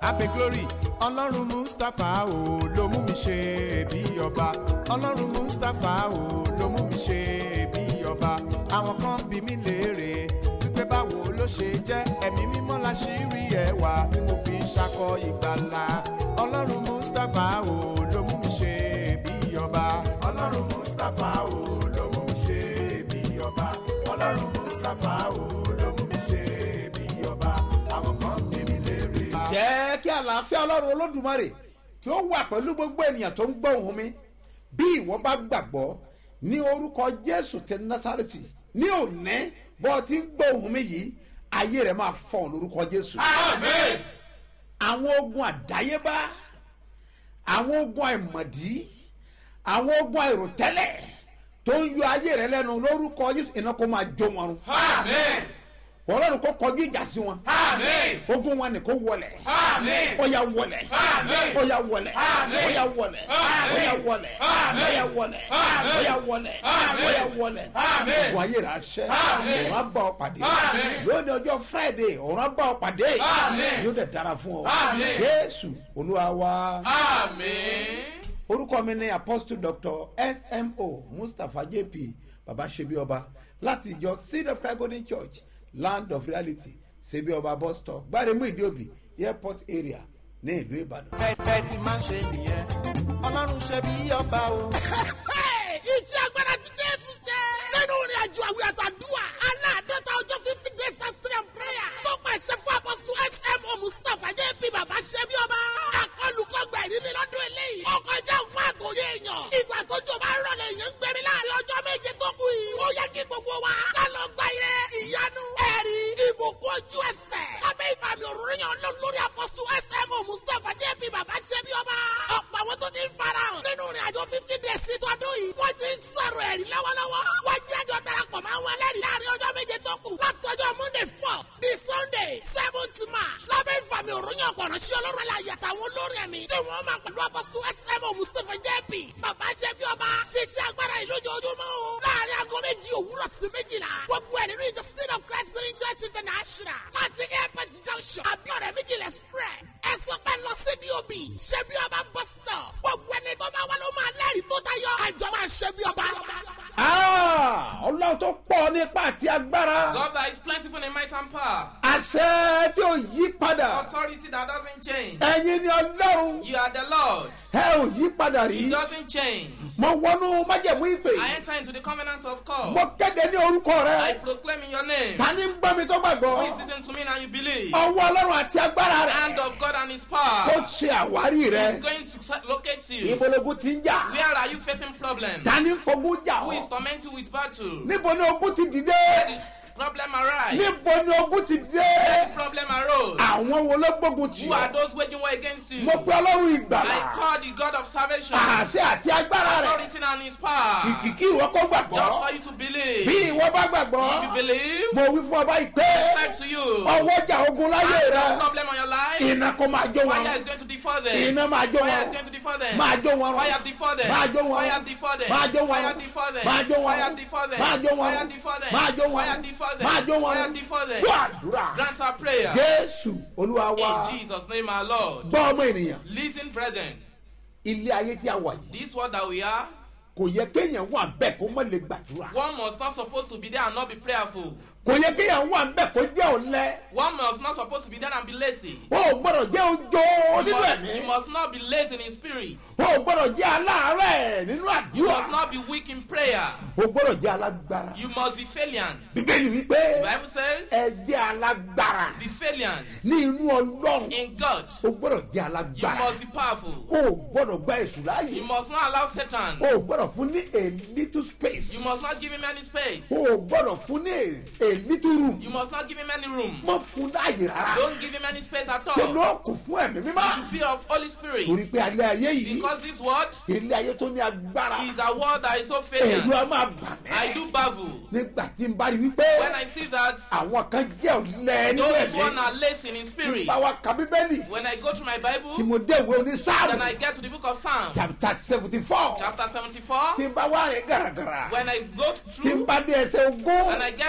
abe glory ọlọ́run mustapha o ló mú mi ṣe bí ọba ọlọ́run mustapha o ló mú mi ṣe bí ọba àwọn kan bí mi léèrè wípé báwo ló ṣe jẹ́ ẹ̀mí mímọ́ láṣírí ẹwà tí mo fi ń ṣakọ ìgbàlà ọlọ́run mustapha o ló mú mi ṣe bí ọba ọlọ́run mustapha o ló mú mi ṣe bí ọba ọlọ́run mustapha o ló mú mi ṣe bí ọba àwọn kan bí mi léèrè. jẹ́ kí àlàáfíà ọlọ́run olódùmarè kí ó wà pẹ̀lú gbogbo ènìyàn tó ń gbọ́ ohùn mi bí ìwọ bá gbàgbọ́ ní orúkọ jésù tẹ násárẹ́tì ní òní bọ́ ti ń gbọ́ ohùn mi yìí ayé rẹ̀ máa fọ́ lórúkọ jésù. Àmín. àwọn ogun àdáyébá àwọn ogun àìmọ̀dí àwọn ogun àìròtẹ́lẹ̀ tó ń yọ ayé rẹ̀ lẹ́nu lórúkọ jésù iná kó máa jó wọn run. Àmín. ọlọ́run kó kọjú ìjà sí wọn. Àmín. ogun wọn ni kó wọlẹ̀. Àmín. ó yá wọlẹ̀. Àmín. ó yá wọlẹ̀. Àmín. ó yá wọlẹ̀. Àmín. ó yá wọlẹ̀. Àmín. ó yá wọlẹ̀. Àmín. ó yá wọlẹ̀. Àmín. ó yá wọlẹ̀. Àmín. ògùn ayé rẹ̀ aṣẹ́. Àmín. òun á bá ọ pàdé. Àmín. lónìí ọjọ́ friday òun á bá ọ pàdé. Àmín. yóò dẹ̀ dára fún ọ. Àmín. jésù olúwa wa. Àmín. orúkọ mi ni apostle dr smo mustapha jp baba ṣebí ọba láti ìjọ seed of christ golden church land of reality ṣebí ọba bus stop gbáremú ìdíòbí airport area ní ìlú ìbàdàn. bẹ́ẹ̀ ti máa ṣe nìyẹn ọlọ́run ṣe bí ọba o. iṣẹ́ agbára ti jésù jẹ́. nínú ìrìn àjò àwìn àtàdúrà aláàdọ́ta ọjọ́ 50 days fasting and prayer tó pàṣẹ fún apọ́sù smo mustapha jp bàbá ṣẹ́bí ọba. akọlùkọgbà ìrírí lọ́dún eléyìí. ó kọjá òun àtòyé èèyàn. ìgbà tó jọba rọlẹ̀ èèyàn ń gbẹ̀mí láàrin ọjọ́ méje tó kù yìí. ó yẹ kí gbogbo wa ká lọ gba ire ìyanu ẹ̀rí ìbùkún ojú ẹsẹ̀. lábẹ́ ìfàmì òróró yàn lọ lórí apọ́sù smo mustapha jp bàbá ṣẹ́bí ọba. ọ̀pọ̀ àwọn tó ti ń farahàn nínú ìrìn àjò 50 days sí tọdún yìí. wọ́n ti ń sọ̀rọ̀ ẹ̀rí lọ́wọ́lọ́wọ́. wọ́n jẹ́ àjọ darapọ̀ máa ń wọ ẹlẹ́rìí láàrin ọjọ́ méje tó kù. látọjọ́ monday 1st di sunday 7th march. lábẹ́ ìfàmì òròyìn ọ̀pọ̀nà sí ọlọ́run aláyẹ àtàwọn olórin ẹ̀mí. tí wọ́n máa pẹ̀lú apọ́sítù smo mustapha jp. bàbá ṣẹ́bí ọba ṣiṣẹ́ agbára yìí lójoojúmọ́ o. láàrin aago méjì òwúrọ̀ sí méjìlá. gbogbo ẹ̀ nínú ìjọ seed of christ green church international. láti airport junction abiodun méjìlá express. ẹ sọ pé lọ sí dob ṣẹ́bí ọba bus stop. gbogbo ẹni tó bá wà ló máa lẹ́rìí tó tayọ. àjọ máa ṣẹ́bí ọba. ọlọ́run tó pọ̀ nípa àti agbára. God that is plentiful in might and power. àṣẹ tí ò yí padà. Authority that doesn't change. ẹ̀yin ni ọlọ́run. You are the Lord. ẹ ò yí padà He rí. doesn't change. mo wọnú májẹ̀mú ìpè. I enter into the covenant of God. mo kéde ní orúkọ I rẹ. proclaim in your name. ta ni ń gbọ́ mi tó Please gbàgbọ́. listen to me now you believe. ọwọ́ ọlọ́run àti agbára Hand rẹ̀. of God and His ó power ṣe àwárí is rẹ. going to locate you. ìbologun ti ń jà. Where are you facing problems? ta ni ń fogun jà Who is ọ́. tormenting you with battle? níbo ni ogun ti dìde. The problem arise. níbo ni ogun ti The dìde. problem arose. àwọn wo ló gbógun tì Who are ọ́. those waging war against you? mo pe ọlọ́run I ìgbàlà. call the God of salvation. àṣẹ àti agbára rẹ̀. Authority and His power. kìkìkì ìwọ kó Just gbàgbọ́. for you to believe. bí ìwọ bá If you gbàgbọ́. believe, mo wí fún ọba ìpè. said to you, ọwọ́ jà ogun láyé and the rẹ. problem on your life, iná kó máa jó fire wọn. is going to defer them. iná máa jó Fire is wọn. going to defer them. máa jó wọn. Fire defer them. máa jó wọn. Fire defer them. máa jó wọn. Fire defer them. máa jó wọn. Fire defer them. máa jó wọn. Fire defer them. máa jó wọn. Fire defer them. máa jó wọn. Fire defer them. gbọ́ àdúrà. Grant our prayer. jésù olúwa wa. In Jesus' name, our Lord. gbọ́ ọmọ ènìyàn. Listen, brethren. ilé ayé tí a wà yìí. This world that we are, kò yẹ kéèyàn wà bẹ́ẹ̀ kó má lè gbàdúrà. one must not supposed to be there and not be prayerful. kò yẹ kéèyàn wà bẹ́ẹ̀ kó jẹ́ ọ̀lẹ. One must not supposed to be there and be lazy. o ò gbọ́dọ̀ jẹ́ ojó nínú You ẹ̀mí. must not be lazy in spirit. o ò gbọ́dọ̀ jẹ́ aláàárẹ̀ nínú You must àdúrà. not be weak in prayer. o gbọ́dọ̀ jẹ́ alágbára. You must be valiant. bíbélì wípé The Bible says, ẹ jẹ́ alágbára be valiant ní inú ọlọ́run. in God. o gbọ́dọ̀ jẹ́ You alágbára. must be powerful. o ò gbọ́dọ̀ gba èṣù You láàyè. must not allow Satan. o ò gbọ́dọ̀ fún ní a little space. You must not give him any space. o ò gbọ́dọ̀ fún ní a little room. You must not give him any room. mọ fún láàyè rárá. Don't give him any space at ṣe all. ló kù fún ẹ̀mí You mímọ́. should be of Holy Spirit. torí pé alẹ́ ayé yìí Because this word ilé ayé tó ní agbára. is a word that is so ẹ̀rù a valiant. máa bà mí. I do marvel nígbà tí n bá rí wípé when I see that àwọn kan jẹ́ ọ̀lẹ nínú those one ẹ̀mí. are lazy in spirit. báwa ka bíbélì When I go to my tí Bible, mo dé ìwé then onísáàmù I get to the book of Psalm, chapter 74 chapter 74. tí n bá wá rìn gàràgàrà When I go tí n through, bá dé ẹsẹ̀ ogún and I get to verse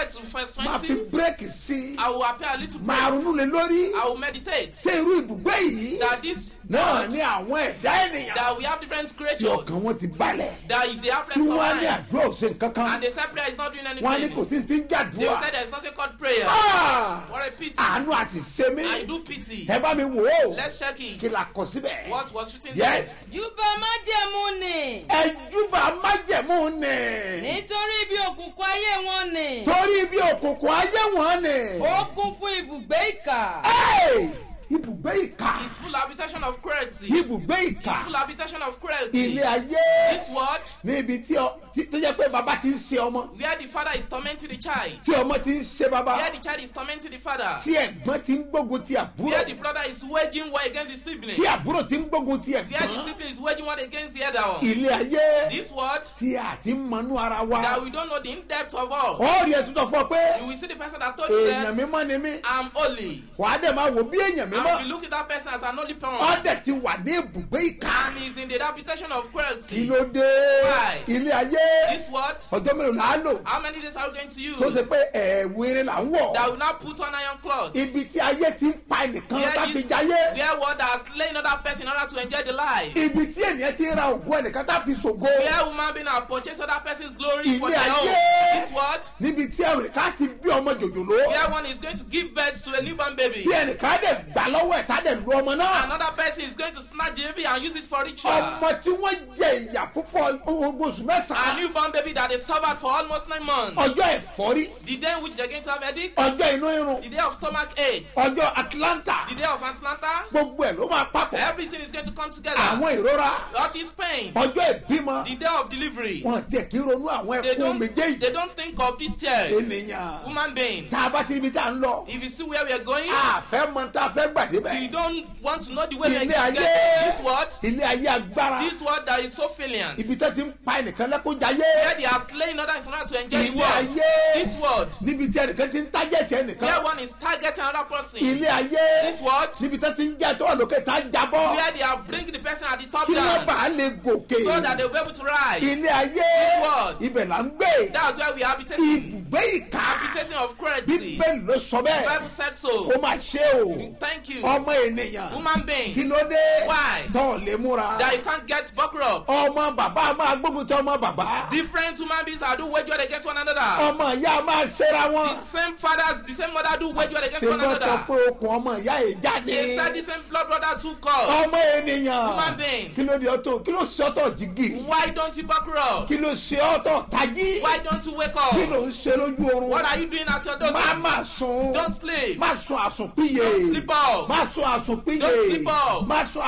verse máa fi 20. bírèkì sí I will appear a little máa bit. ronú lé lórí I will meditate ṣé irú ibùgbé yìí that this náà world, ní àwọn ẹ̀dá ènìyàn that we have different tí creatures, ọkàn wọn ti balẹ̀ that they have tí rest of wọ́n á ní mind, àdúrà ò ṣe nǹkan kan and they say prayer is not doing wọ́n á ní kò anything. sí ti ń They will jàdúrà say there is something called prayer. What a pity. àánú àti ṣe mí I do pity. ẹ bá mi wò ó Let's check kí it. la kọ síbẹ̀ What was written yes júbà májẹ̀mú ni ẹjúbà májẹ̀mú ni nítorí bí òkùnkùn ayé wọn ni torí bí òkùnkùn ayé wọn ni ó kún fún ibùgbé ìkà. Hey! ibùgbé ìkà there? It's full habitation of cruelty. ibùgbé It's ìkà full habitation of cruelty. ilé ayé This world, níbi tó jẹ́ pé bàbá ti ń ṣe ọmọ where the father is tormenting the child, tí ọmọ ti ń ṣe bàbá where the child is tormenting the father, tí ẹ̀gbọ́n ti ń gbógun ti àbúrò where the brother is waging war against the sibling, tí àbúrò ti ń gbógun ti where the ẹ̀gbọ́n sibling is waging war against the other one. ilé ayé This world, tí a ti ń mọnú ara wa that we don't know the in-depth of all. ó rí ẹtú sọ fún ọ pé You will see the person that told you èèyàn that mímọ́ ni mí I'm holy. wàá dẹ̀ máa wò bí èèyàn And mímọ́ if you look at that person as an holy parent, ọ̀dẹ̀ ti wà ní ibùgbé ìkà and he's in the habitation of kí cruelty. ló dé Why? ilé ayé This world, ọjọ́ mélòó là á lò how many days are we going to use? tó ṣe pé ẹ̀wìnrin là ń wọ̀ That will now put on iron cloths. ibi tí ayé ti ń pa ẹnìkan Where ká this- fi jayé Where world has slain another person in order to enjoy the life. ibi tí ènìyàn ti ń ra ògùn ẹnìkan ká fi ṣògo Where woman being have purchased other person's glory for ilé their own. ayé This world, níbi tí ẹnìkan ti bí ọmọ jòjòló where one is going to give birth to a newborn baby. tí ẹnìkan dẹ̀ gbà lọ́wọ́ ẹ̀ tá dẹ̀ lu ọmọ náà Another person is going to snatch the baby and use it for ritual. ọmọ tí wọ́n jẹ ìyà fúnfọ́ oṣù A mẹ́sàn-án newborn baby that they suffered for almost 9 months. ọjọ́ ẹ̀fọ́rí The day in which they're going to have headache, ọjọ́ inú irun the day of stomach ache, ọjọ́ Atlanta the day of Atlanta, gbogbo ẹ̀ ló máa papọ̀ everything is going to come together. àwọn ìrora All this pain, ọjọ́ ìbímọ the day of delivery, wọn tiẹ̀ kí ronú àwọn they ẹkún méjèèjì they don't think of these tears. ènìyàn Human being, tá a bá ti ríbi tá a ń lọ if you see where we are going, a fẹ́ mọ tá a fẹ́ gbàdé you bẹ́ẹ̀ don't want to know the way we are ilé going to ayé get this word. ilé ayé agbára This word that is so filiant, ibi tó ti ń pa ẹnìkan lẹ́kún jayé where they are slaying others in order to enjoy the ilé world. ayé This word, níbi tí ẹnìkan ti ń tájẹ̀tì where ẹnìkan one is targeting another person. ilé ayé This word, níbi tó ti ń jẹ́ tó wà lókè tá a jábọ́ where they are bringing the person at the top kí wọ́n down, bá a lè gòkè so that they will be able to rise. ilé ayé word. ibẹ̀ là ń gbé That's where we are habitating. ibùgbé ìka Habitating of cruelty. bíbélì ló sọ The bẹ́ẹ̀ Bible said kó so. máa ṣe o Thank you. ọmọ ènìyàn Human kí being, ló dé Why? tó lè múra that you can't get buckle up. ọmọ bàbá máa gbógun tí ọmọ bàbá Different human beings are do wage war against one another. ọmọ ìyá máa ṣera The wọn same fathers, the same mother do wage war against ṣé one wọ́n sọ another. pé okùn ọmọ ìyá yìí jáde They said the same blood brother too cause. ọmọ ènìyàn Human being. kí ló dé ọtọ kí ló ṣe ọtọ jìgì Why don't you buckle up? kí ló ṣe ọtọ tají Why don't you wake kí up? ló ń ṣe lójú oorun What are you doing at your má dozen? má sùn Don't sleep. má sùn àsùnpìyè Don't sleep off. má sùn àsùnpìyè Don't sleep off. má sùn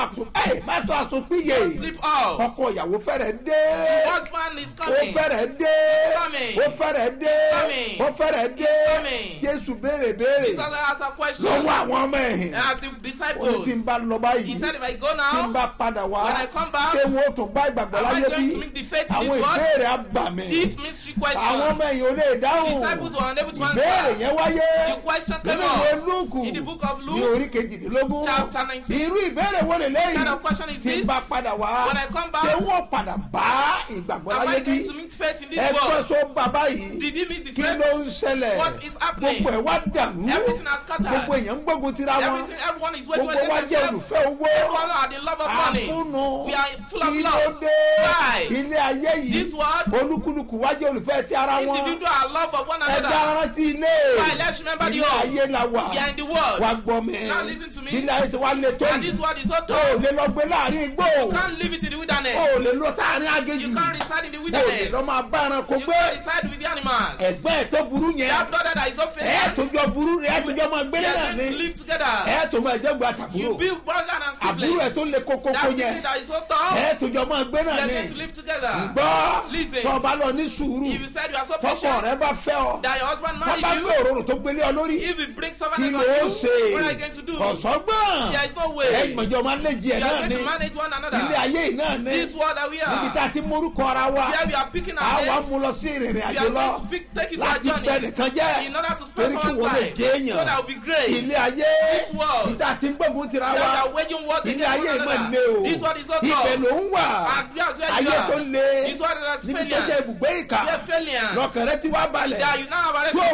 àsùnpìyè Don't sleep off. ọkọ ìyàwó fẹ́rẹ̀ dé Husband is ó coming. fẹ́rẹ̀ dé coming. ó fẹ́rẹ̀ dé coming. ó fẹ́rẹ̀ dé coming. Jésù béèrè béèrè Jesus asked a question. lọ́wọ́ àwọn ọmọ ẹ̀hìn At the ó ní tí n disciples. bá lọ báyìí He said, if I go tí n now, bá padà wá when I come back, ṣé wọn ó tún bá ìgbàgbọ́ am I láyé going bí to make the faith in àwọn this world? ìbéèrè àgbà mi This mystery àwọn question. ọmọ ẹ̀yìn ò lè dáhùn Disciples were unable to ìbéèrè answer. yẹn wáyé The question came nínú ìwé up Lúùkù in the book of ní Luke, orí kejìdínlógún chapter 19. irú ìbéèrè wo lè What kind léyìí of question is tí n this? bá padà wá When I come ṣé back, wọn padà bá ìgbàgbọ́ am láyé I bí going to meet faith in this ẹgbẹ́ world? sọ bàbá yìí Did he meet the kí ló faith? ń ṣẹlẹ̀ What is happening? gbogbo ẹ̀ wá dàrú Everything has scattered. gbogbo èèyàn ń gbógun tira wọn Everyone is waiting gbogbo wa against jẹ́ themselves. olùfẹ́ owó Everyone are the love of money. àfúnnu We are full of kí ló lust. dé Why? ilé ayé yìí This world, olúkúlùkù wá jẹ́ olùfẹ́ ti ara wọn individual are love of one ẹja another. rántí ilé Why? Let's remember the ilé home. ayé la wà We are in the world. wá gbọ́ mi Now listen to me. ilé ayé ti wá lé tó And this yìí world is so o ò tough. lè lọ gbé láàrin igbó You can't live it in the o ò wilderness. lè lọ sáàrin agéjù You can't reside in the o ò lè wilderness. lọ máa bá ẹranko You gbé can't reside with the animals. ẹgbẹ́ ẹ̀ tó burú yẹn That brother that is so ẹ̀ faithful, tó jọ burú ẹ̀ tó jọ máa we gbélé are náà going ni to live together. ẹ̀ tó máa jẹ́ gba tàbúrò You build brother and àbúrò sibling. ẹ̀ tó lé kókókó That yẹn sibling that is so tough, ẹ̀ tó jọ máa gbé we náà are ni going to live together. gbọ́ Listen. tó bá lọ ní sùúrù If you said you are so tọkọ rẹ patient bá fẹ́ ọ that your husband tó bá married gbé you, òróró tó gbélé ọ lórí if he brings kí someone ló else on ṣe you, what are you going to do? ọ̀sọ́gbọ́n There is no ẹ̀ way. ìmọ̀jọ máa lè jí ẹ̀ You are náà going ni to manage one ilé another. ayé yìí náà ni This world that we níbi tá are, a ti mórúkọ ara wa where we are picking our àwa names, mú lọ sí ìrìnrìn we àjò are lọ going to take it to our láti bẹ journey nìkan jẹ́ in order to spare torí kí someone's wọ́n lè life, jẹ́ so that èèyàn will be great. ilé ayé This world, níta ti ń gbógun tira that we wa are waging war ilé against ayé one ìmọ̀ another. lé o This world is so ibẹ̀ tough. ló ń wà And that's where you ayé tó are. le This world that is níbi tó jẹ́ failure. ibùgbé ìkà We are failure. lọ́kàn rẹ ti wá balẹ̀ That you now have tó arrested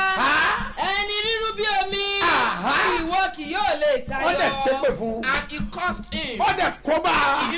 ẹni rírú bí omi Aha. ìwọ kì yóò lè wọ́n dẹ̀ tayọ. ṣépè fún un. And he cursed him. wọ́n dẹ̀ kó bá a. He implicated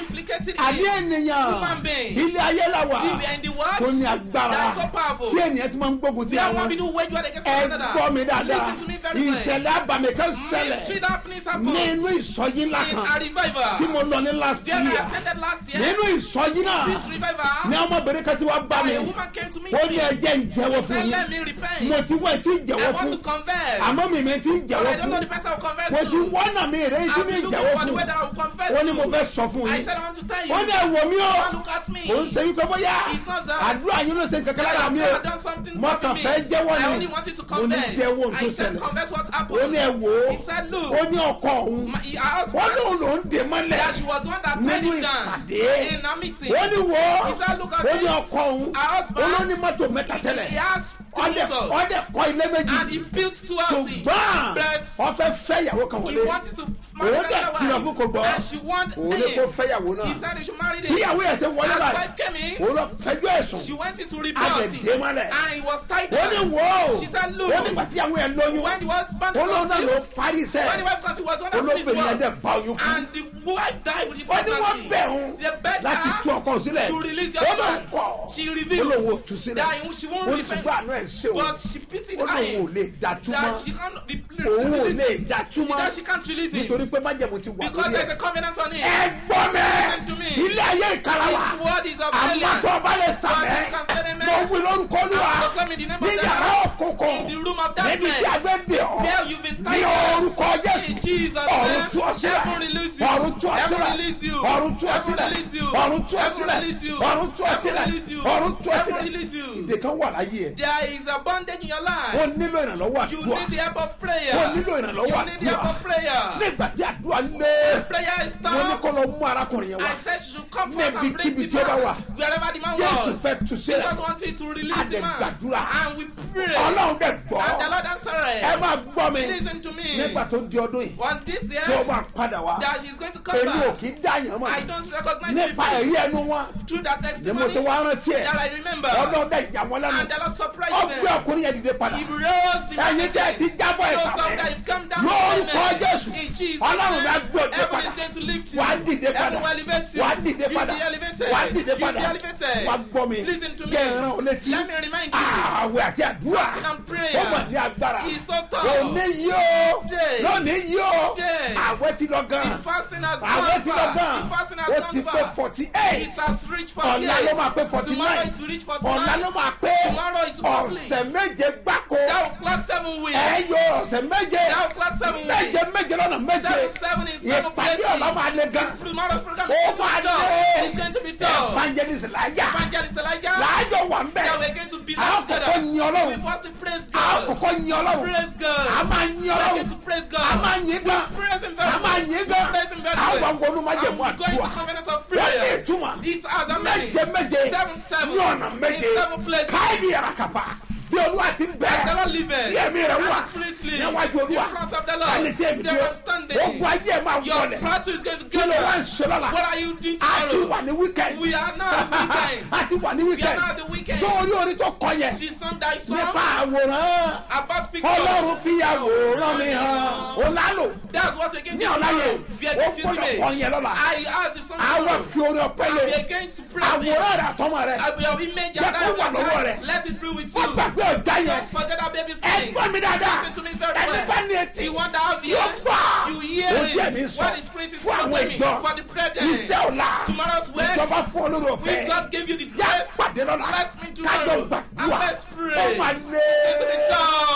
getting àní in. ènìyàn Human being. ilé ayé la wà You are in the world. tó ní agbára That's so powerful. tí ènìyàn ti máa ń gbógun ti There are àwọn people who wage war against ẹ one another. gbọ́ mi dáadáa Listen to me very well. ìṣẹ̀lẹ̀ àbàmì kan ṣẹlẹ̀ Mystery happenings happen nínú ìsọjí ńlá in kan a revival. tí mo lọ ní last There I year attended last year. nínú ìsọjí náà This revival. ní ọmọbìnrin kan tí wàá bá mi A woman came to me. ó ní ẹjẹ́ ń jẹ́wọ́ He fún said, yín let me repent. mo ti wọ́n ti ń I jẹ́wọ́ want to fún converse. àmọ́ mi ti ń But jẹ́wọ́ I don't know fún the person I will converse mo ti to. wọ́nà mi rẹ̀ tí I'm mi looking jẹ́wọ́ for the fún way that I will confess ó to. ní mo fẹ́ sọ fún I yín said I want to tell you. ó ní ẹ̀wọ̀ mi ó Don't look at me. ó ń ṣe wípé bóyá It's not that. àdúrà yín ló ṣe kankan lára mi I ó have done something mo wrong kàn with fẹ́ me. jẹ́wọ́ I ni only wanted to mo ní confess. jẹ́wọ́ ohun tó I said ṣẹlẹ̀ confess what ó ní happened. ẹ̀wọ̀ He said look. ó ní ọkọ òun Her ó husband. lóun ló ń dè mọ́lẹ̀ That she was one that tied nínú him down ìpàdé in a meeting. ó ní wo He said look at ó ní this. ọkọ òun Her husband. ó ló ní mọ́tò mẹ́ta He tẹ́lẹ̀ has ọdẹ two kọ́ ilé méjì and he built two houses. ṣùgbọ́n But ọfẹ́ fẹ́ ìyàwó kan he wọlé wanted to marry òun dẹ̀ another kìlọ̀ fún kò wife. gbọ́ And she wanted òun lè kó him. fẹ́ ìyàwó náà He said he should marry bí him. ìyàwó yẹn ṣe wọlé As báyìí wife came in, òun lọ fẹjọ́ ẹ̀sùn she went into report Adẹ̀ dé mọ́lẹ̀. and he was tied ó ní down. wò ó She said look. ó nígbà tí ìyàwó yẹn lóyún When the husband ó lóun náà ló conceived, parí iṣẹ́ when the wife conceived, was one that finished olóbìnrin yẹn dẹ̀ work. bá oyún kú And the wife died with the ó ní wọ́n pregnancy. bẹ̀ òun They begged láti tú her ọkọ sílẹ̀ to release the ó lóun husband. kọ̀ She ó lóun ò revealed tú sílẹ̀ that she won't ó ní repent. ṣùgbọ́n àánú ẹ̀ ṣe òun But she pitied ó lóun ò him lè dá túmọ̀ that she can't òun ò release lè him. dá She túmọ̀ said she can't release him nítorí pé májẹ̀mú ti wà because lórí there's ẹ̀ a covenant on it. ẹ gbọ́ Listen to me. mẹ́ ilé ayé ìkara wa This word is of àwọn alien. tó bá lè But you sàmẹ́ can say amen. mo wí lórúkọ olúwa I proclaim in the name of ní the yàrá Lord. òkùnkùn In the room of níbi darkness. tí a fẹ́ dè ọ́ Where you've been ní tied down. orúkọ In jésù Jesus' ọ̀run name. tú ọ sílẹ̀ Heaven release you. ọ̀run tú ọ Heaven sílẹ̀ release you. ọ̀run tú ọ Heaven sílẹ̀ release you. ọ̀run tú ọ Heaven sílẹ̀ release you. ọ̀run tú ọ Heaven sílẹ̀ release you. ọ̀run tú ọ Heaven sílẹ̀ release you. ìdè kan wà láyé ẹ̀ There is a bondage in your ó life. nílò ìrànlọ́wọ́ You àdúrà need the help of prayer. ó nílò ìrànlọ́wọ́ You need the help àdúrà of prayer. nígbà tí àdúrà lé Prayer is mo ní tough. kó lọ mú arákùnrin yẹn wá I said she should come forth Níbi and break kíbi the tí ó bá wà. man. Wherever the man Jésù was. fẹ́ tú sílẹ̀. Jesus wanted to release the man. Àdẹ̀gbàdúrà. And we pray. ọlọ́run dẹ̀ gbọ́ And the Lord answered. ẹ máa gbọ́ mi Listen to me. nígbà tó di ọdún yìí On this tí ó year, bá padà wá that she's going to come èmi ò back. kì í dáyàn mọ́ I don't recognize nípa people ẹ̀rí ẹnu wọn through that ni mo ti testimony wá rántí ẹ̀ that I remember. ọlọ́run dẹ̀ yà wọ́n lẹ́nu And the Lord surprised ọgbẹ́ them. ọkùnrin yẹn dìde padà He rose the man ẹ̀yin tẹ́ ẹ ti again. jábọ̀ ẹ̀ Those of sàmẹ́ that have come down lórúkọ from Jésù heaven. In Jesus' ọlọ́run bá name, gbé ọdẹ heaven padà is going to lift you. wà á dìde padà Heaven will elevate you. wà á dìde You'll padà be elevated. wà á dìde You'll padà be elevated. wà á gbọ́ mi Listen to me. jẹ́ ìran olétí Let me remind you. ààwẹ̀ àti àdúrà Fasting and prayer ó mà ní agbára is so tough. òní yóò Day. lónìí yóò Day. ààwẹ̀ ti lọ gan The fasting has ààwẹ̀ gone ti lọ far. gan The fasting has ó gone ti pé far. 48 It has reached ọ̀la ló máa 48. pé 49 Tomorrow it will reach 49. ọ̀la ló máa pé Tomorrow it will complete. ọ̀sẹ̀ méje gbáko That will class 7 weeks. ẹ yọ ọ̀sẹ̀ méje That will class 7 méje weeks. méje lọ́nà méje 7 in 7 ìpàdé places. ọ̀la máa le gan Tomorrow's program ó is going to máa be tough. dé It's going to be tough. evangelist lájà Evangelist Elijah. láàjọ wà ń bẹ̀ That we're going to be a ó together. kọ́kọ́ yin We ọlọ́run first to praise a ó God. kọ́kọ́ yin ọlọ́run Praise God. a máa yin We're ọlọ́run going to praise a God. máa yin gan Praise him a very máa well. yin gan Praise him very a well. wà wọnú májẹ̀mú I'm going àdúrà to covenant of wọ́n ní prayer. ìtumọ̀ It has a meaning. méje méje 7 ní ọ̀nà méje in 7 places. káìdì yàrá kàfà bí olúwa ti ń bẹ As the Lord liveth, tí ẹ̀mí rẹ̀ and wà the Spirit lives, níwájú olúwa in front of the Lord, ẹni tí èmi there dúró I'm standing. ogun ayé ẹ̀ máa Your wọlẹ̀ battle is going to kí get ló wá ń better. ṣe lọ́la What are you doing a ti tomorrow? wà ní weekend We are now at the weekend. a ti wà ní We are weekend now at the weekend. tó orí orí tó kọ yẹn The song that I nípa saw àwòrán about picture. ọlọ́run fi àwòrán mi hàn ó lálò That's what we're going ní to do ọ̀la tomorrow. yẹn We are ó going to use gbọ́dọ̀ kọ yẹn image. lọ́la I asked the song àwa tomorrow. fi orí ọpẹ́ And lé we are going to praise him. àwòrán rẹ̀ àtọmọ rẹ̀ I will image Jẹ́ and kó I wà will lọ́wọ́ try. rẹ̀. Let it be with wọ́n you. gbàgbé ọ̀já yẹn Don't forget that baby's ẹ thing. gbọ́ mi dáadáa Listen to me very ẹni bá well. ní etí You want to have yóò ear? gbà You hear ó jẹ́ mi it. sọ What the Spirit is fún àwọn proclaiming ìjọ for the brethren. iṣẹ́ ọ̀la Tomorrow's work. ìjọba fún olórí We ọ̀fẹ́ God gave you the yá grace. pàdé lọ́la Let's meet kájọ tomorrow. And gbàdúrà let's pray. ó máa lé Into the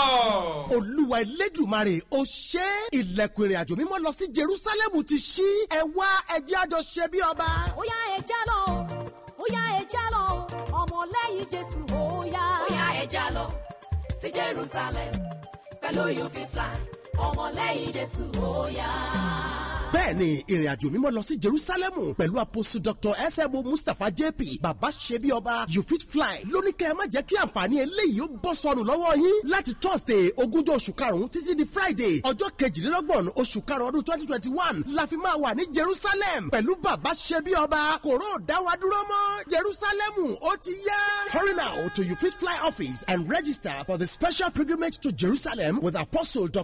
door. olúwa elédùmarè ó ṣe ilẹ̀kùn ìrìn àjò mímọ́ lọ sí jerusalem ti ṣí ẹ wá ẹ jẹ́ a jọ ṣe bí ọba. Óyá ẹja lọ óyá ẹja lọ ọmọlẹ́yìn Jésù óyá ẹja lọ sí Jerusalem pẹ̀lú you fit fly ọmọlẹ́yìn Jésù óyá. bẹ́ẹ̀ni ìrìn àjò mímọ́ lọ sí jerusalem pẹ̀lú apostle dr smo mustapha jp baba ṣebí ọba you fit fly lóní kẹ́ ẹ má jẹ́ kí àǹfààní eléyìí ó bọ́ sọnù lọ́wọ́ yín láti thursday ogúnjọ́ oṣù karùn-ún títí di friday ọjọ́ kejìlélọ́gbọ̀n oṣù karùn-ún ọdún 2021 la fi máa wà ní jerusalem pẹ̀lú baba ṣebí ọba kòró dáwà dúró mọ́ jerusalem ó ti yá. hurry now to you fit fly office and register for the special pilgrimage to jerusalem with apostle dr smo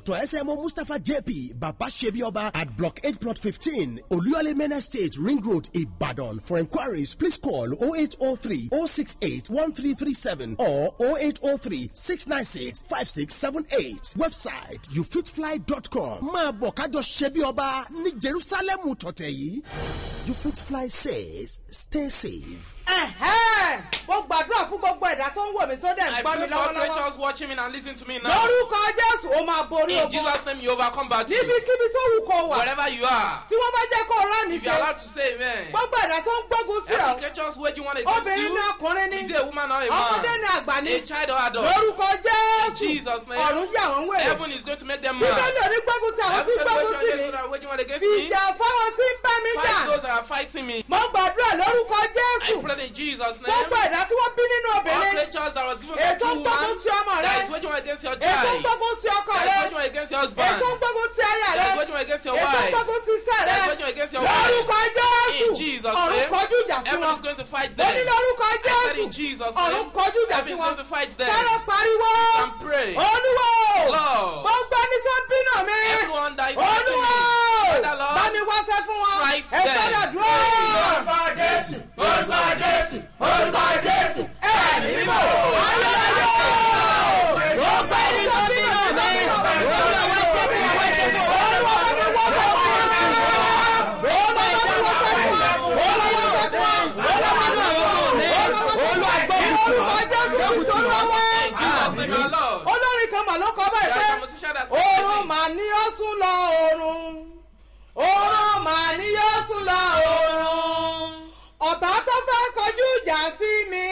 SMO Mustapha JP Baba Shebioba at Block 8 Plot 15 Oluyole Main Estate Ring Road Ibadan. For inquiries please call 0803 068 1337 or 0803 696 5678. Website youfitfly.com. Máa bọ̀ kájọ Shebioba ní Jerusalem tọ̀tẹ̀ yìí. You Fit Fly says stay safe. Mo gbàdúrà fún gbogbo ẹ̀dá tó ń wò mí tó dẹ̀ ń gbọ́ mi I pray for all lọ́wọ́lọ́wọ́. creatures watching me and listening to me now. Lórúkọ Jésù ó máa borí In ogun. Jesus' name, you overcome battle. Níbikíbi tó wù kó wà. Wherever you are, Tí wọ́n bá jẹ́ kó rán mi if you are ṣe. allowed to say amen. Gbogbo ẹ̀dá tó ń gbógun sí ọ. Every creatures waging one against Obìnrin ní you, ọkùnrin ní. is it a woman or a Ọmọdé man? ní àgbà ní. A child or adult? Lórúkọ In Jésù. Jesus' name, Ọ̀run yà wọ́n wèrè. heaven is going to make them mad. Bíbélì ò ní gbógun tí àwọn tí Heaven said, gbógun sí mi. that are waging one against me. Ìjà fáwọn tí ń bá mi jà. Fight those that are fighting me. Mo gbàdúrà lórúkọ I Jésù. pray in Jesus' name. Gbogbo ẹ̀dá tí wọ́n bí nínú All obìnrin. creatures that was given by Ètò two ń gbógun woman ti ọmọ rẹ. that is waging one against your Ètò ń child. gbógun ti ọkọ That rẹ. is waging one against your husband. Ètò ń gbógun ti aya That rẹ. is waging one against your Ètò ń wife. gbógun ti iṣẹ́ That is rẹ. waging one against your wife. Lórúkọ Jésù. In Jesus' Ọ̀run name, kọjú ìjà sí heaven wọn. is going to fight Mo ní them. lórúkọ I said Jésù. in Jesus' Ọ̀run name, kọjú ìjà heaven sí is wọn. going to fight them. Sáré pariwo. And pray. Olúwo. Lord. Gbogbo ẹni tó ń bínú mi. Everyone that is fighting Olúwo. me, Father Lord, Bá mi wáṣẹ́ fún wọn. strive Ẹ them. sọ́dọ̀ dúró. Orúkọ Jésù, orúkọ Jésù, orúkọ Jésù, Ẹ̀mí mímọ́. Ayọ̀láyọ̀. Gbogbo ẹni tó bínú mi. Olúwa wáṣẹ́ fún wọn. Olúwa bá mi wáṣẹ́ fún wọn. Olúwa bá mi wáṣẹ́ fún wọn. Olúwa wáṣẹ́ fún wọn. Olúwa bá mi wáṣẹ́ fún wọn. Olúwa gbógun tì wọ́n. Orúkọ Jésù Kristi Olúwa wá. In Jesus' name, our Lord. Olórin kan mà ló kọ báyìí There is a pé musician that oorun says mà ní ó sún lọ oorun oorun mà ní ó sún lọ oorun ọ̀tá tó fẹ́ kọjú ìjà sí mi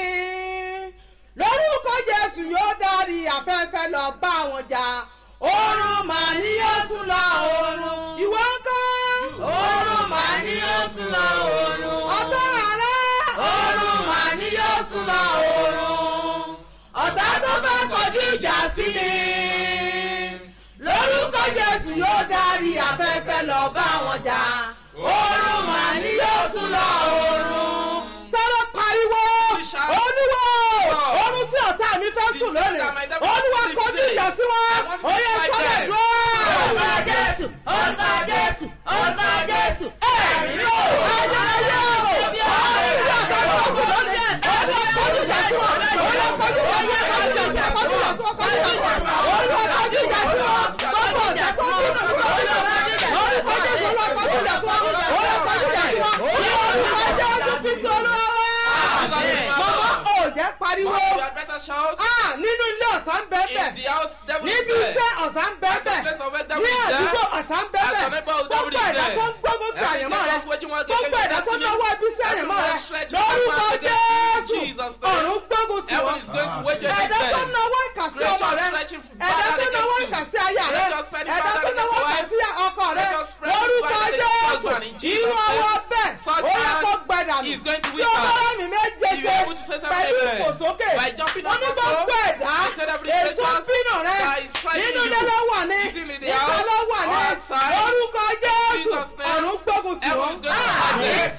lórúkọ Jésù yóò darí afẹ́fẹ́ lọ bá wọn jà oorun mà ní ó sún lọ oorun ìwọ ń kọ́ oorun mà ní ó sún lọ oorun ọ̀tá rẹ̀ oorun mà ní ó sún lọ oorun ọ̀tá tó bá kọjú ìjà sí mi lórúkọ Jésù yóò darí afẹ́fẹ́ lọ bá wọn jà oorun mà ní yóò sún lọ oorun sọ́dọ̀ pariwo Olúwo oorun tí ọ̀tá mi fẹ́ sùn lónìí Olúwa kọjú ìjà sí wọn ó yẹ sọ́dọ̀ dúró. Orúkọ Jésù orúkọ Jésù orúkọ Jésù ẹ̀mí mi ò ayọ̀ayọ̀ oorun tí ọ̀tá mi fẹ́ sùn lónìí Olúwa kọjú ìjà sí wọn Olúwa kọjú ìjà sí wọn kọjú ìjà sí wọn kọjú ìjà sí wọn Olúwa kọjú ìjà sí wọn gbogbo ọ̀sẹ̀ tó ń bínú mi kọjú ìjà sí wọn orúkọ Jésù Olúwa kọjú ìjà sí wọn Olúwa kọjú ìjà sí wọn Olúwa Jésù Kristi Olúwa wá. Mama ò jẹ́ pariwo. You had better shout. Nínú ilé ọ̀tá ń bẹ́ẹ̀ In the house, devil is níbi there. iṣẹ́ ọ̀tá ń bẹ́ẹ̀ At the place of where devil ní is there. àdúgbò ọ̀tá ń bẹ́ẹ̀ At your neighborhood, devil gbogbo is ẹ̀dá there. tó ń gbógun ti Every àyẹ̀mọ́ rẹ creature waging war gbogbo against ẹ̀dá tó destiny. náwó ibi sí àyẹ̀mọ́ rẹ Everyone stretching their lórúkọ hands against Jésù Jesus' name. ọ̀run gbógun ti Heaven wọn is going to wage ẹ̀dá against tó them. náwó ìkà sí ọmọ Creatures rẹ stretching ẹ̀dá tó bad náwó against ìkà you. sí aya rẹ Creatures spreading ẹ̀dá bad tó against náwó your ìkà wife. sí ọkọ rẹ Creatures spreading lórúkọ bad against your Jésù husband in Jesus' irú ọwọ́ name. bẹ́ẹ̀ Such ó yẹ hand kó gbẹdànù is going to tí win ó bá out. rẹ̀ mí méje If you are able to say something, pẹ̀lú amen. ìfòsókè By jumping up onígbà also, gbẹ̀dá he said every ètò creature bínú rẹ that is fighting nínú you, ilé ló wà ní is in the níta house, ló wà ní outside, lórúkọ Jésù Jesus' name, ọ̀run gbógun tì heaven wọ́n. is going to fight them.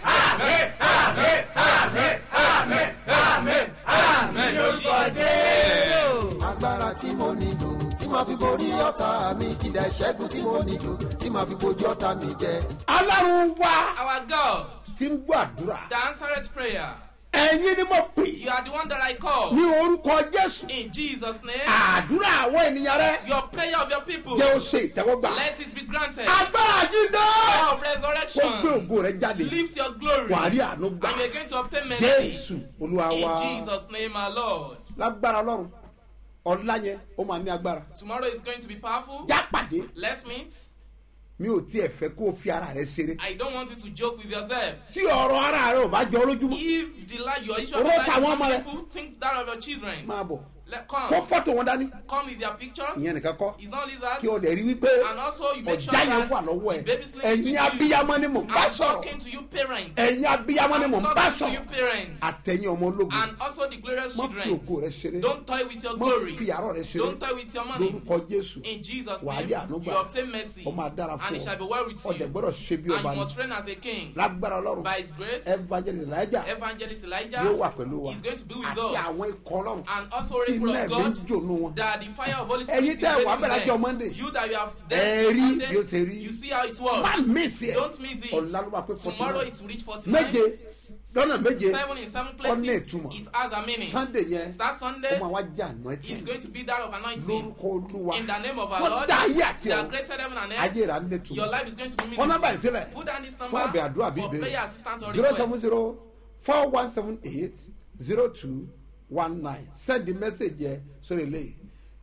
Amen. Jesus. agbára tí mo nílò tí màá fi borí ọ̀tá mi kìdá ìṣẹ́gun tí mo nílò tí màá fi bojú ọ̀tá mi jẹ. Ọlọ́run wá Our God, tí ń gbọ́ àdúrà. the answered prayer. Ẹ̀yin ni mo pè You are the one that I call. ní orúkọ Jésù. In Jesus' name, Àdúrà àwọn ènìyàn rẹ your prayer of your people, jẹ́ ó ṣe ìtẹ́wọ́gbà. let it be granted. Agbára jíǹde Power of ó gbé resurrection, ògo rẹ jáde. lift your glory, Wàá and rí àánú gbà. you're going to obtain mercy. Jésù Olúwa In wa. Jesus' name, our Lord. Lágbára Ọlọ́run ọ̀la yẹn ó máa ní agbára. Tomorrow is going to be powerful. Já pàdé. Let's meet. Mi ò tiẹ̀ fẹ́ kó o fi ara rẹ ṣeré. I don't want you to joke with yourself. Tí ọ̀rọ̀ ara rẹ ò bá jọ lójúmọ́. If the your issue of Ro life is tàwọn ọmọ not rẹ. meaningful, think that of your children. Máa bọ̀. Come. Kó fọ́tò wọn dání. Come with their pictures. Ìyẹn nìkan kọ́. It's not only that. Kí o dẹ̀ rí wípé And also you make sure ọ̀já yẹn that wà lọ́wọ́ the baby ẹ̀. sleeps with Ẹ̀yin you. abiyamọ ni mò ń bá I'm sọ̀rọ̀. talking to you parents. Ẹ̀yin abiyamọ ni mò ń I'm bá talking to you sọ̀rọ̀. parents. Àtẹ̀yìn ọmọ ológun. And also the glorious Má fi children. ògo rẹ ṣeré. Don't toy with your Má glory. fi àárọ̀ rẹ ṣeré. Don't toy with your money. Lórúkọ Jésù. In Jesus' Wàá name, rí àánú you gbà. obtain mercy. Ó máa dára fún And it ọ. shall be well with Ọ̀dẹ̀ you. gbọ́dọ̀ ṣe bí And ọba you ni. must reign as a king. Lágbára Ọlọ́run. By his grace, Evangelist Elijah Evangelist Elijah yóò wà pẹ̀lú wa. is going to be with Àti us. àwọn ikọ̀ Ọlọ́run. And also Tí inú people iná of ẹ̀mí ń God, jònú wọn. that the fire of Holy Spirit ẹ̀yin is tẹ́ wà burning bẹ̀rẹ̀ àjọ in Monday. them. You that you have ẹ there rí Sunday, bí ó ṣe rí. you see how it má was. miss ẹ̀. Don't miss it. ọ̀la ló máa pé 49. Tomorrow it will reach 49. méje lọ́nà méje 7 in 7 ọ̀nà places. ìtumọ̀. It has a meaning. Sunday yẹn Start ó Sunday máa wá jà àná is ẹtì going to be that of anointing. lórúkọ olúwa In the name of our wọ́n Lord, dá ayé àti they are ọ̀run greater heaven and ayé earth. rà ní ìtumọ̀. Your life is going to be wọ́n náà báyìí meaningful. sílẹ̀ Put down this fún number àbẹ̀ àdúrà for bíbélì prayer assistance or 070-4178-0219 send the message yẹ sórí ilé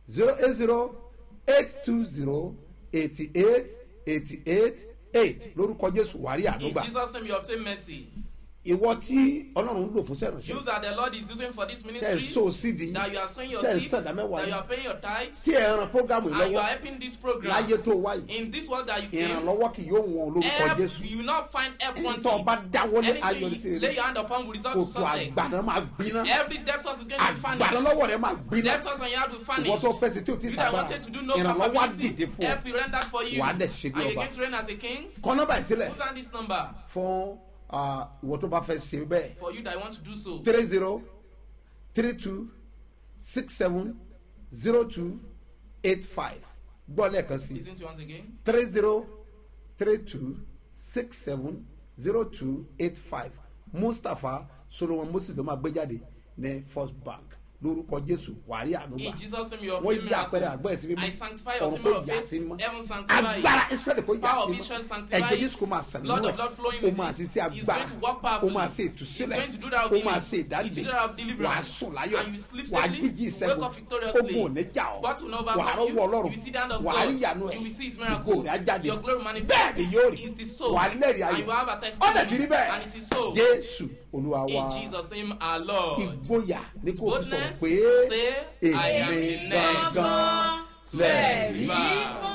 080-820-88-88-8 lórúkọ Jésù wàrí In àdúgbà Jesus' name you obtain mercy. ìwọ tí Ọlọ́run ń lò fún sẹ́rànṣẹ́ You that the Lord is using for this tẹ̀ ń ministry, so sídi that you are sowing your tẹ̀ ń seed, sàn dámẹ́wàá that you yìí are paying your tithes, tí ẹ̀ ran prógámù yìí and you are lọ́wọ́ helping this program. láyé tó wáyé In this world that you came, ìrànlọ́wọ́ kì yóò wọn olórúkọ help, Jésù you will not find help tó wanting. bá dáwọ́lé ayọ̀ ní Anything you tèrè lay your hand upon will result to kòtò success. àgbàdo máa gbiná Every debtors is going to be àgbàdo vanished. lọ́wọ́ rẹ̀ máa gbiná Debtors on your hand will ìwọ vanish. tó fẹ́ sí tí o ti You that sàgbára wanted to do no ìrànlọ́wọ́ á capability, dìde fún ọ help be rendered for you. wàá And dẹ̀ ṣe bí you're ọba going to reign as a king. kọ́ nọ́mbà ìsílẹ̀ Put down this number fún ìwọ tó bá fẹ́ ṣe bẹ́ẹ̀ for you that want to do so. 30-32-67-02-85 gbọ́ lẹ́ẹ̀kan sí Listen to once again. 30-32-67-02-85 Mustapha Solomon Moses ló máa gbé jáde ní First Bank lórúkọ Jésù wàrí ànúgbà In Jesus' name you wọ́n obtain yí àpẹẹrẹ miracle. àgbẹ̀ ẹ̀sìn mímọ́ I sanctify your ọ̀run symbol kò of yà faith. sí mọ́ Heaven sanctify agbára it. Israẹli kò yà Power sí of Israel mọ́ sanctify ẹ̀jẹ̀ it. Jésù kò máa sàn Blood nínú of Lord flowing ẹ̀ ó with máa it. ṣe sí He's going agbára to work ó powerfully. máa ṣe He's ìtúsílẹ̀ going to do that of ó máa healing. ṣe He ìdáǹdè do that of wàá deliverance. sùn láyọ̀ And you sleep wàá safely. jíjí You wake ìṣẹ́gun up victoriously. ogun ò ní jà ọ́ What will not wàá overcome you? rọ́wọ́ Ọlọ́run You will see the hand of wàá God. rí ìyanu ẹ̀ You will see his ìgò miracle. rẹ̀ á jáde Your glory bẹ́ẹ̀ manifest. ni yóò rí It is so. wàá lẹ́rìí And ayọ̀ you have a ọ̀dẹ̀ tí rí testimony. bẹ́ẹ̀ And it is so. Jésù Olúwa wa In Jesus' name our Lord. ìgboyà ní kò fi sọ̀rọ̀ Boldness, pé say, I am èmi the next gangan to lẹ́ẹ̀rí testify.